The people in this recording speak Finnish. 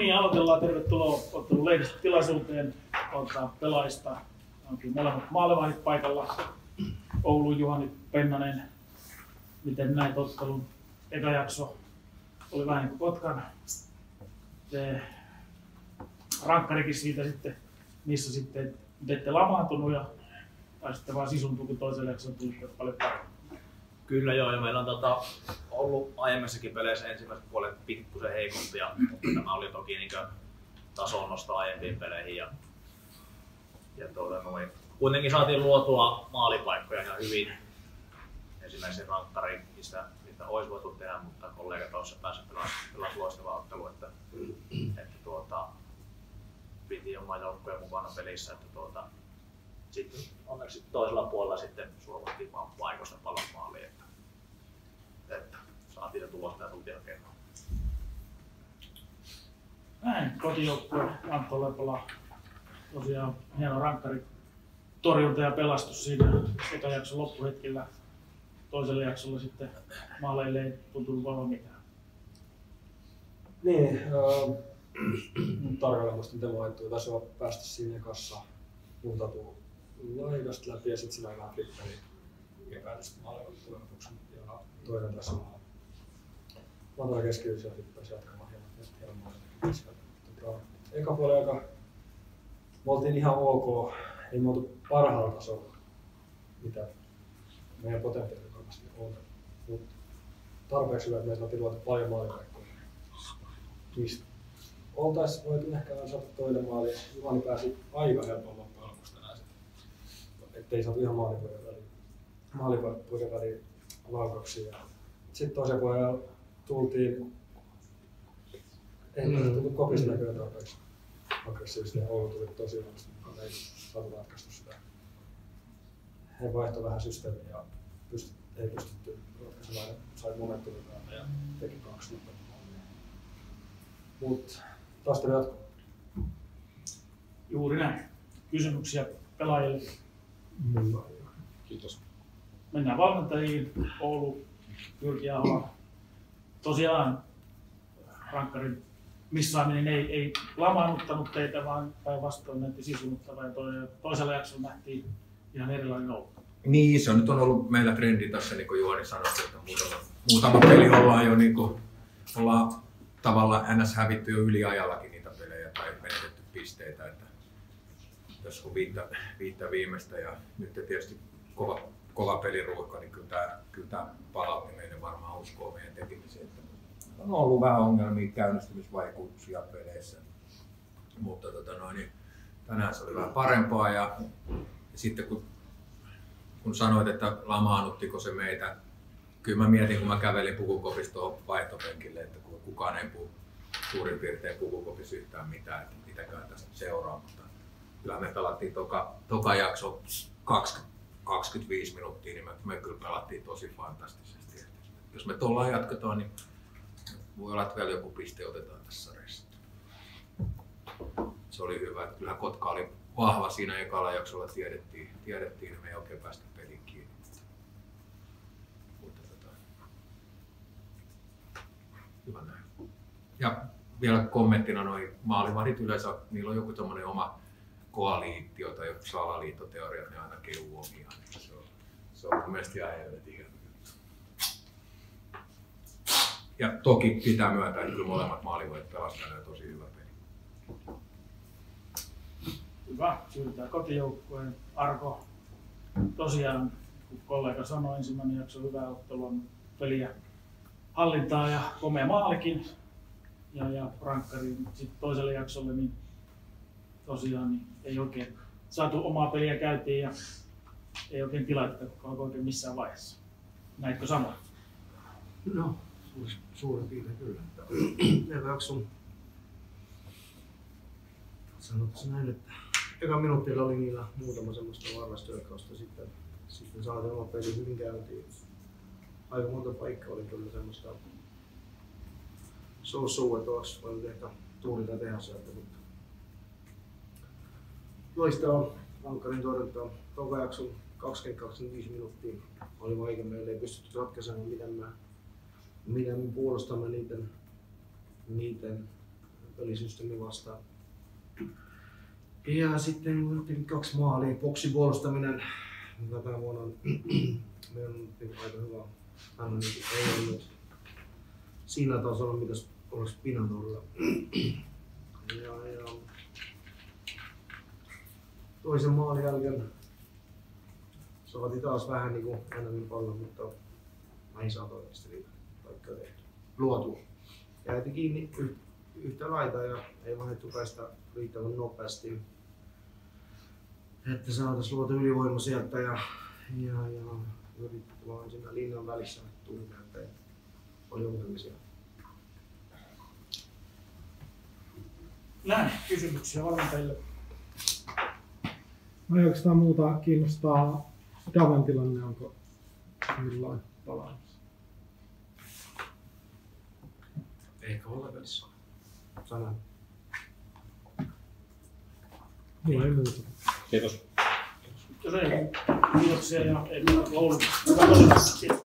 niin, aloitellaan. Tervetuloa ottelun lehdistötilaisuuteen pelaajista. Onkin molemmat maalivahdit paikalla. Oulun Juhani Pennanen. Miten näit ottelun? Eka jakso oli vähän niin kuin Kotkan. Rankkarikin siitä sitten, missä sitten ette lamaantunut ja sitten vaan sisuntuu, kun toiselle jaksolle tuli paljon paremmin. Kyllä joo, ja meillä on ollut aiemmissakin peleissä ensimmäiset puolet pikkusen heikompia, mutta tämä oli toki niin tason nosto aiempiin peleihin. Ja kuitenkin saatiin luotua maalipaikkoja ihan hyvin. Ensimmäisen rankkariin, mistä olisi voitu tehdä, mutta kollegat tuossa päässä pelasi loistavaa ottelua, että piti oman joukkueen mukana pelissä. Sitten onneksi toisella puolella sitten suovattiin vaan paikoista pallon maaliin, että saatiin jo tulosta ja tultiin hakemaan. Näin, kotijoukkue Antto Lepola. Tosiaan hieno rankkari torjunta ja pelastus siinä eka jakson loppuhetkellä. Toisella jaksolla sitten maaleille ei tuntunut vaan mitään. Niin, tarkalleen musta miten vaihtui. Taisi olla päästä siinä ekassa muutatuun laidasta läpi ja sitten siinä vähän flipperi epäilystä maalivahdin lopuksi. Ja toinen tässä on matala keskivyys ja sitten pääsi jatkamaan hieman maalivahdin. Eka puoli aika me oltiin ihan ok, ei me oltu parhaalla tasolla, mitä meidän potentiaali varmasti on. Mutta tarpeeksi hyvä, että me saatiin luoda paljon maalipaikkoja. Mistä oltaisiin voitu ehkä saada toinen maali. Juhani pääsi aika helpon loppujen lopuksi tänään. Ettei saatu ihan maalipaikkojen väliin laukauksia. Sitten toisen puolella tultiin, ei tullut kopista näköjään tarpeeksi aggressiivisesti ja Oulu tuli tosi huonosti, mutta ei saatu ratkaistu sitä. He vaihtoi vähän systeemiä ja ei pystytty ratkaisemaan, sai momentumin päälle ja teki 2 maalia. Mut taistelu jatkuu. Juuri näin. Kysymyksiä pelaajille? Kiitos. Mennään valmentajiin. Oulu, Jyrki Ahola. Tosiaan rankkarin missaaminen ei lamaannuttanut teitä, vaan päinvastoin näytti sisunuttavaa ja toisella jaksolla nähtiin ihan erilainen Oulu. Niin, se nyt on ollut meillä trendi tässä, niin kuin Juhani sanoi, että muutama peli ollaan jo ollaan tavallaan NS hävitty jo yliajallakin niitä pelejä tai menetetty pisteitä. Että tässä on viittä viimeistä ja nyt tietysti kova peliruuhka, niin kyllä tämä palauttaminen varmaan uskoo meidän tekemiseen. On ollut vähän ongelmia käynnistymisvaikutuksia peleissä, mutta niin tänään se oli vähän parempaa ja sitten kun sanoit, että lamaannuttiko se meitä, kyllä mä mietin, kun mä kävelin pukukopista vaihtopenkille, että kukaan ei puhu suurin piirtein pukukopissa yhtään mitään, että mitäkään tästä seuraa, mutta kyllä me pelattiin toka jakso 25 minuuttia, niin me kyllä pelattiin tosi fantastisesti. Että jos me tuollaan jatketaan, niin voi olla, että vielä joku piste otetaan tässä sarjassa. Se oli hyvä, että kyllähän Kotka oli vahva siinä ekalla jaksolla, tiedettiin, että me ei oikein päästä peliin kiinni. Mutta hyvä näin. Ja vielä kommenttina noi maalivahdit yleensä, niillä on joku tommonen oma koaliittio tai joku salaliittoteoria, ne aina kehuu omiaan. Se on mun mielestä ihan helvetin. Ja toki pitää myöntää, että kyllä molemmat maalivahdit pelasivat tosi hyvä peli. Hyvä, syytetään kotijoukkueen. Arko, tosiaan, kun kollega sanoi, ensimmäinen jakso hyvää ottelua, peliä hallintaa ja komea maalikin. Ja rankkari sitten toiselle jaksolle, niin tosiaan niin ei oikein saatu omaa peliä käyntiin ja ei oikein tilata oikein missään vaiheessa. Näitkö samoin? No, suurin piirtein kyllä. Eka jakson sanotaan näin, että eka minuutilla oli niillä muutama semmoista varmastöykkausta, sitten saatiin oma peli hyvin käyntiin. Aika monta paikkaa oli kyllä semmoista että olisi voinut ehkä tuulita tehdä sieltä, mutta loistava rankkarin torjunta. Toka jakson 20-25 minuuttia oli vaikea, meillä ei pystytty ratkaisemaan miten me puolustamme niiden pelisysteemi vastaan. Ja sitten 2 maalia, boksipuolustaminen, mikä tänä vuonna on aika hyvä. Hän ei ollut siinä tasolla, mitä olisi pitänyt olla. Ja toisen maalin jälkeen saatiin taas vähän niin kuin enemmän pallon, mutta ei saatu oikeasti niitä paikkoja tehty. Luotua. Jäi kiinni yhtä laitaa ja ei vaihdettu päästä riittävän nopeasti. Että saataisiin luotu ylivoima sieltä ja yritetty vaan siinä linjan välissä tuntea, että oli ongelmisia. Näin, kysymyksiä valmentajille. No ei oikeastaan muuta kiinnostaa Davan tilanne, onko milloin palaamassa? Eikä ole välissä. Sanan. Mulla ei muuta. Kiitos. Kiitoksia ja ei muuta kuin Oulu. Hyvä tosiaan.